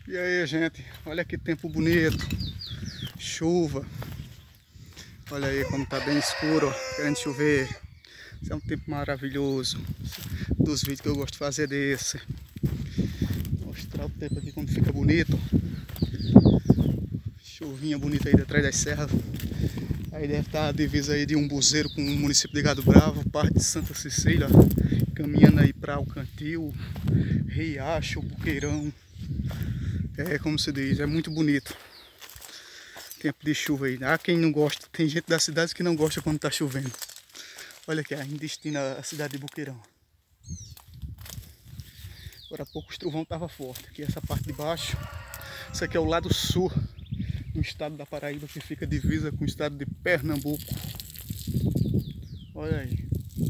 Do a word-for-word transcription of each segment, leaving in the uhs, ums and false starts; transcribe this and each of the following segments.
E aí, gente, olha que tempo bonito, chuva, olha aí como tá bem escuro, ó, querendo chover. Esse é um tempo maravilhoso, dos vídeos que eu gosto de fazer desse. Vou mostrar o tempo aqui como fica bonito, chuvinha bonita aí atrás das serras. Aí deve estar a divisa aí de Umbuzeiro com o município de Gado Bravo, parte de Santa Cecília, caminhando aí para Alcantil, Riacho, Buqueirão. É como se diz, é muito bonito. Tempo de chuva aí. Há quem não gosta, tem gente das cidades que não gosta quando está chovendo. Olha aqui, ainda destina a cidade de Buqueirão. Agora há pouco o trovão estava forte. Aqui essa parte de baixo. Isso aqui é o lado sul do estado da Paraíba, que fica divisa com o estado de Pernambuco. Olha aí.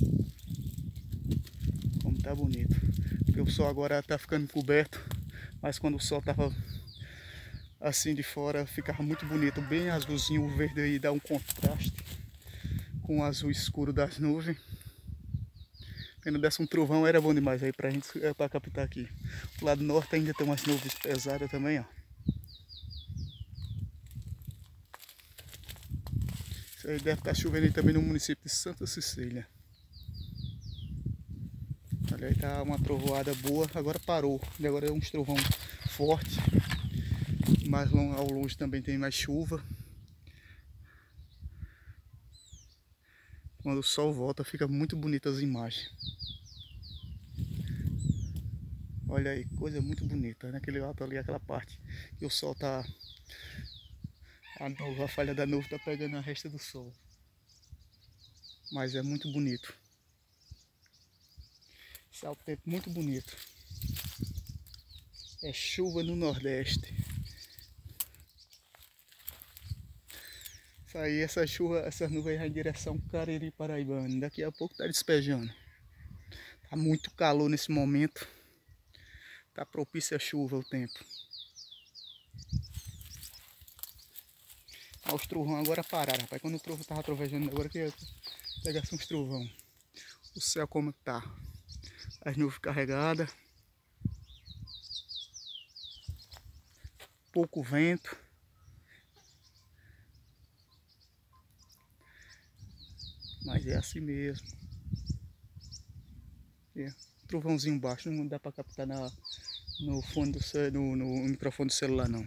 Como tá bonito. Porque o sol agora está ficando coberto. Mas quando o sol estava assim de fora, ficava muito bonito. Bem azulzinho, o verde aí dá um contraste com o azul escuro das nuvens. Quando desse um trovão era bom demais aí pra gente, pra captar aqui. Do lado norte ainda tem umas nuvens pesadas também, ó. Isso aí deve estar chovendo aí também no município de Santa Cecília. Olha aí, tá uma trovoada boa, agora parou. E agora é um trovão forte. Mais ao longe também tem mais chuva. Quando o sol volta, fica muito bonita as imagens. Olha aí, coisa muito bonita, naquele alto ali, aquela parte que o sol tá... A, nova, a falha da nuvem tá pegando a resta do sol. Mas é muito bonito. Esse é um tempo muito bonito. É chuva no Nordeste. Isso aí, essa chuva, essa nuvem vai em direção Cariri Paraibano. Daqui a pouco tá despejando. Tá muito calor nesse momento. Tá propícia a chuva o tempo. Ah, os trovão agora pararam, rapaz. Quando o trovão tava trovejando, agora que pegasse uns trovão. O céu como tá. As nuvens carregadas. Pouco vento. Mas é assim mesmo. É. Trovãozinho baixo, não dá para captar na, no, fone do, no, no microfone do celular não.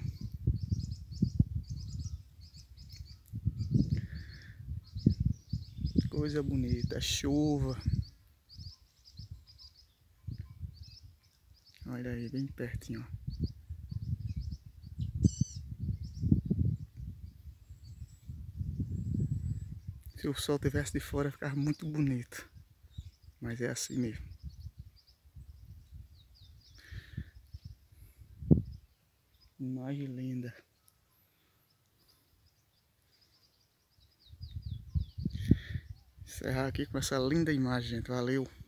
Coisa bonita, chuva. Olha aí, bem pertinho, ó. Se o sol estivesse de fora, ficava muito bonito. Mas é assim mesmo. Imagem linda. Encerrar aqui com essa linda imagem, gente. Valeu!